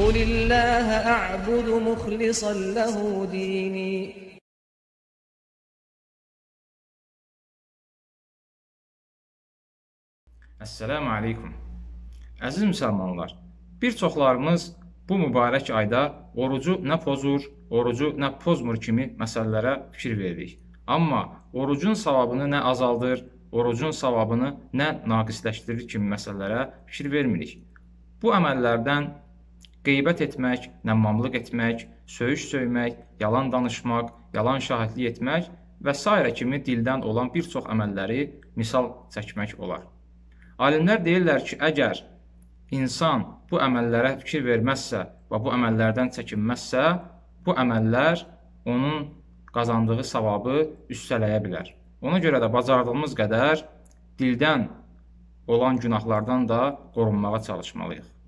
قُلِ اللّٰهَ أَعْبُدُ مُخْلِصًا لَهُ دِينِي. Əssəlamu aleykum. Əziz müsəlmanlar, bir çoxlarımız bu mübarək ayda orucu nə pozur, orucu nə pozmur kimi məsələlərə fikir veririk. Amma orucun savabını nə azaldır, orucun savabını nə naqisləşdirir kimi məsələlərə fikir vermirik. Bu əməllərdən qeybət etmək, nəmmamlıq etmək, söyüş söymək, yalan danışmaq, yalan şahidlik etmək və s. kimi dildən olan bir çox əməlləri misal çəkmək olar. Alimlər deyirlər ki, əgər insan bu əməllərə fikir verməzsə və bu əməllərdən çəkinməzsə, bu əməllər onun qazandığı savabı üstələyə bilər. Ona görə də bacardığımız qədər dildən olan günahlardan da qorunmağa çalışmalıyıq.